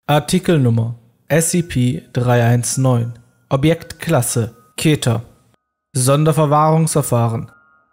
Artikelnummer SCP-319 Objektklasse Keter Sonderverwahrungsverfahren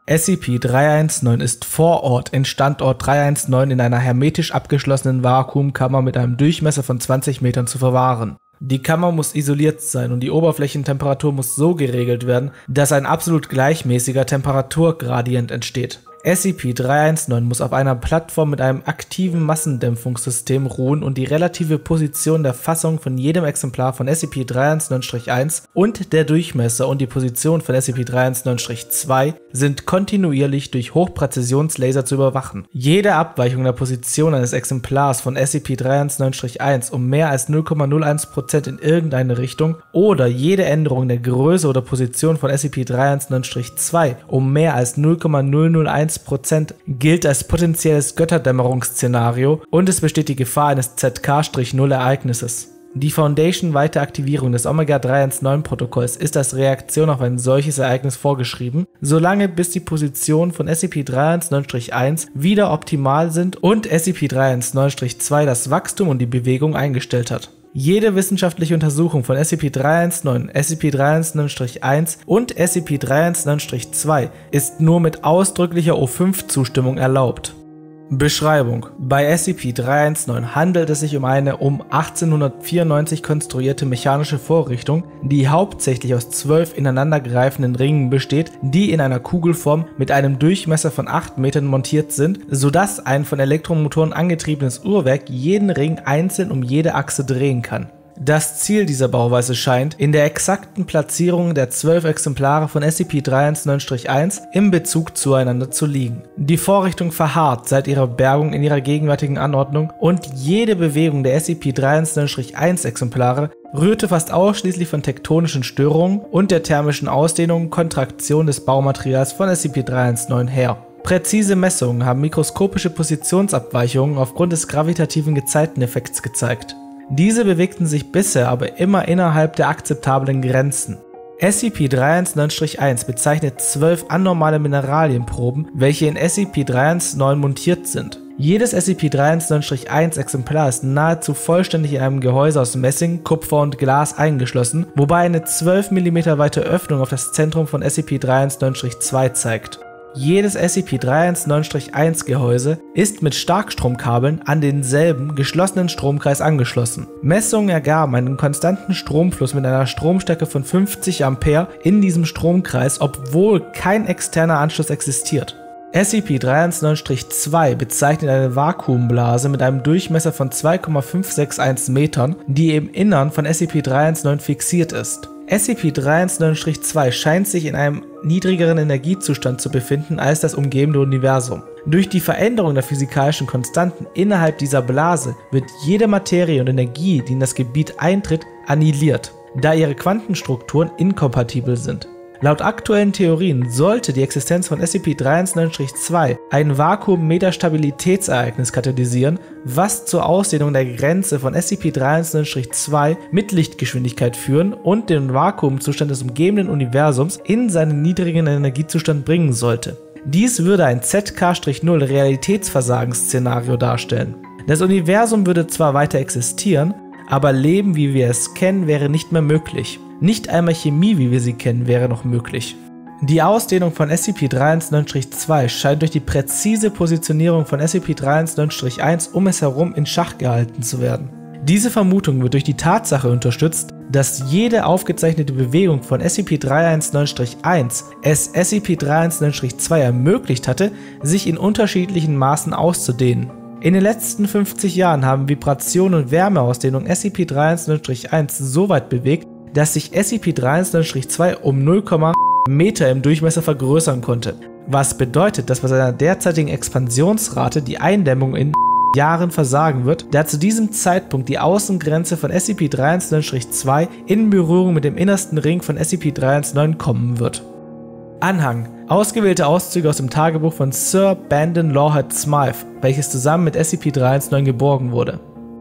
SCP-319 ist vor Ort in Standort 319 in einer hermetisch abgeschlossenen Vakuumkammer mit einem Durchmesser von 20 Metern zu verwahren. Die Kammer muss isoliert sein und die Oberflächentemperatur muss so geregelt werden, dass ein absolut gleichmäßiger Temperaturgradient entsteht. SCP-319 muss auf einer Plattform mit einem aktiven Massendämpfungssystem ruhen und die relative Position der Fassung von jedem Exemplar von SCP-319-1 und der Durchmesser und die Position von SCP-319-2 sind kontinuierlich durch Hochpräzisionslaser zu überwachen. Jede Abweichung der Position eines Exemplars von SCP-319-1 um mehr als 0,01% in irgendeine Richtung oder jede Änderung der Größe oder Position von SCP-319-2 um mehr als 0,001% gilt als potenzielles Götterdämmerungsszenario und es besteht die Gefahr eines ZK-0-Ereignisses. Die Foundation-weite Aktivierung des Omega-319-Protokolls ist als Reaktion auf ein solches Ereignis vorgeschrieben, solange bis die Positionen von SCP-319-1 wieder optimal sind und SCP-319-2 das Wachstum und die Bewegung eingestellt hat. Jede wissenschaftliche Untersuchung von SCP-319, SCP-319-1 und SCP-319-2 ist nur mit ausdrücklicher O5-Zustimmung erlaubt. Beschreibung: Bei SCP-319 handelt es sich um eine um 1894 konstruierte mechanische Vorrichtung, die hauptsächlich aus 12 ineinandergreifenden Ringen besteht, die in einer Kugelform mit einem Durchmesser von 8 Metern montiert sind, sodass ein von Elektromotoren angetriebenes Uhrwerk jeden Ring einzeln um jede Achse drehen kann. Das Ziel dieser Bauweise scheint, in der exakten Platzierung der 12 Exemplare von SCP-319-1 im Bezug zueinander zu liegen. Die Vorrichtung verharrt seit ihrer Bergung in ihrer gegenwärtigen Anordnung und jede Bewegung der SCP-319-1 Exemplare rührte fast ausschließlich von tektonischen Störungen und der thermischen Ausdehnung und Kontraktion des Baumaterials von SCP-319 her. Präzise Messungen haben mikroskopische Positionsabweichungen aufgrund des gravitativen Gezeiteneffekts gezeigt. Diese bewegten sich bisher aber immer innerhalb der akzeptablen Grenzen. SCP-319-1 bezeichnet 12 anormale Mineralienproben, welche in SCP-319 montiert sind. Jedes SCP-319-1 Exemplar ist nahezu vollständig in einem Gehäuse aus Messing, Kupfer und Glas eingeschlossen, wobei eine 12 mm weite Öffnung auf das Zentrum von SCP-319-2 zeigt. Jedes SCP-319-1 Gehäuse ist mit Starkstromkabeln an denselben geschlossenen Stromkreis angeschlossen. Messungen ergaben einen konstanten Stromfluss mit einer Stromstärke von 50 Ampere in diesem Stromkreis, obwohl kein externer Anschluss existiert. SCP-319-2 bezeichnet eine Vakuumblase mit einem Durchmesser von 2,561 Metern, die im Innern von SCP-319 fixiert ist. SCP-319-2 scheint sich in einem niedrigeren Energiezustand zu befinden als das umgebende Universum. Durch die Veränderung der physikalischen Konstanten innerhalb dieser Blase wird jede Materie und Energie, die in das Gebiet eintritt, annihiliert, da ihre Quantenstrukturen inkompatibel sind. Laut aktuellen Theorien sollte die Existenz von SCP-319-2 ein Vakuum-Metastabilitätsereignis katalysieren, was zur Ausdehnung der Grenze von SCP-319-2 mit Lichtgeschwindigkeit führen und den Vakuumzustand des umgebenden Universums in seinen niedrigen Energiezustand bringen sollte. Dies würde ein ZK-0 Realitätsversagensszenario darstellen. Das Universum würde zwar weiter existieren, aber Leben, wie wir es kennen, wäre nicht mehr möglich. Nicht einmal Chemie, wie wir sie kennen, wäre noch möglich. Die Ausdehnung von SCP-319-2 scheint durch die präzise Positionierung von SCP-319-1 um es herum in Schach gehalten zu werden. Diese Vermutung wird durch die Tatsache unterstützt, dass jede aufgezeichnete Bewegung von SCP-319-1 es SCP-319-2 ermöglicht hatte, sich in unterschiedlichen Maßen auszudehnen. In den letzten 50 Jahren haben Vibration und Wärmeausdehnung SCP-319-1 so weit bewegt, dass sich SCP-319-2 um 0, Meter im Durchmesser vergrößern konnte, was bedeutet, dass bei seiner derzeitigen Expansionsrate die Eindämmung in Jahren versagen wird, da zu diesem Zeitpunkt die Außengrenze von SCP-319-2 in Berührung mit dem innersten Ring von SCP-319 kommen wird. Anhang: Ausgewählte Auszüge aus dem Tagebuch von Sir Bandon Lawhead Smythe, welches zusammen mit SCP-319 geborgen wurde.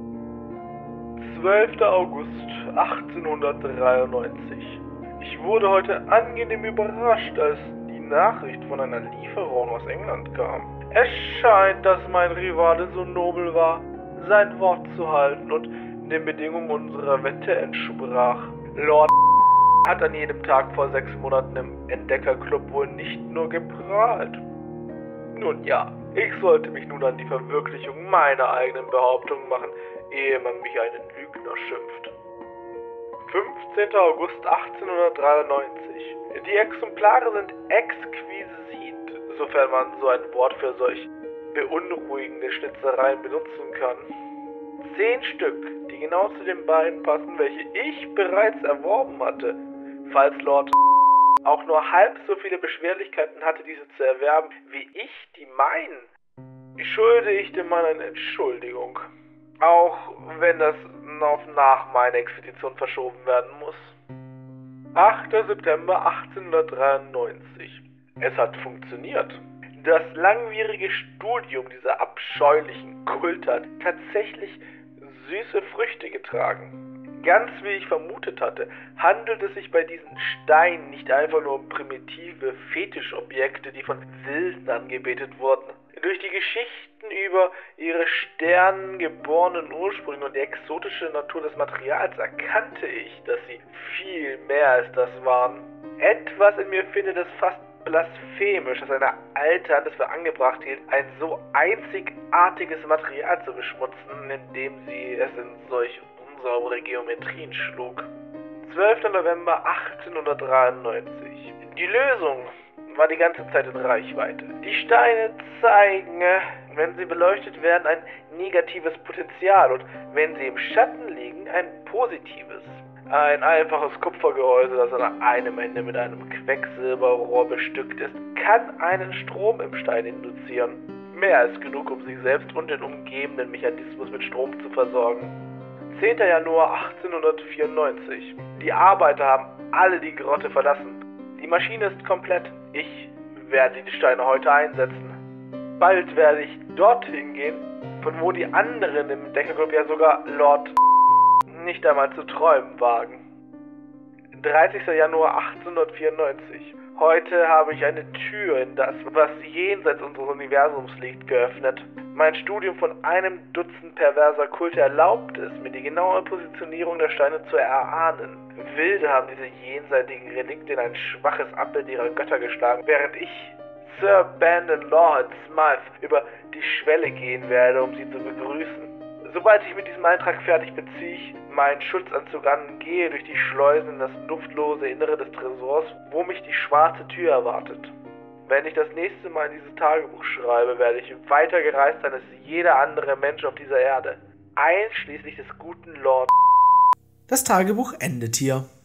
12. August 1893. Ich wurde heute angenehm überrascht, als die Nachricht von einer Lieferung aus England kam. Es scheint, dass mein Rivale so nobel war, sein Wort zu halten und den Bedingungen unserer Wette entsprach. Lord hat an jedem Tag vor 6 Monaten im Entdeckerclub wohl nicht nur geprahlt. Nun ja, ich sollte mich nun an die Verwirklichung meiner eigenen Behauptungen machen, ehe man mich einen Lügner schimpft. 15. August 1893. Die Exemplare sind exquisit, sofern man so ein Wort für solch beunruhigende Schnitzereien benutzen kann. 10 Stück, die genau zu den beiden passen, welche ich bereits erworben hatte. Falls Lord auch nur halb so viele Beschwerlichkeiten hatte, diese zu erwerben, wie ich die meinen, schulde ich dem Mann eine Entschuldigung. Auch wenn das auf nach meiner Expedition verschoben werden muss. 8. September 1893. Es hat funktioniert. Das langwierige Studium dieser abscheulichen Kulte hat tatsächlich süße Früchte getragen. Ganz wie ich vermutet hatte, handelt es sich bei diesen Steinen nicht einfach nur um primitive Fetischobjekte, die von Wilden angebetet wurden. Durch die Geschichten über ihre sternengeborenen Ursprünge und die exotische Natur des Materials erkannte ich, dass sie viel mehr als das waren. Etwas in mir findet es fast blasphemisch, dass eine alte Hand es für angebracht hielt, ein so einzigartiges Material zu beschmutzen, indem sie es in solch unsaubere Geometrien schlug. 12. November 1893. Die Lösung war die ganze Zeit in Reichweite. Die Steine zeigen, wenn sie beleuchtet werden, ein negatives Potenzial und wenn sie im Schatten liegen, ein positives. Ein einfaches Kupfergehäuse, das an einem Ende mit einem Quecksilberrohr bestückt ist, kann einen Strom im Stein induzieren. Mehr als genug, um sich selbst und den umgebenden Mechanismus mit Strom zu versorgen. 10. Januar 1894. Die Arbeiter haben alle die Grotte verlassen. Die Maschine ist komplett. Ich werde die Steine heute einsetzen. Bald werde ich dorthin gehen, von wo die anderen im Entdeckerclub ja sogar Lord nicht einmal zu träumen wagen. 30. Januar 1894. Heute habe ich eine Tür in das, was jenseits unseres Universums liegt, geöffnet. Mein Studium von einem Dutzend perverser Kulte erlaubt es, mir die genaue Positionierung der Steine zu erahnen. Wilde haben diese jenseitigen Relikte in ein schwaches Abbild ihrer Götter geschlagen, während ich, Sir Bandon Lord Smythe, über die Schwelle gehen werde, um sie zu begrüßen. Sobald ich mit diesem Eintrag fertig bin, ziehe ich meinen Schutzanzug an und gehe durch die Schleusen in das duftlose Innere des Tresors, wo mich die schwarze Tür erwartet. Wenn ich das nächste Mal in dieses Tagebuch schreibe, werde ich weiter gereist sein als jeder andere Mensch auf dieser Erde, einschließlich des guten Lord. Das Tagebuch endet hier.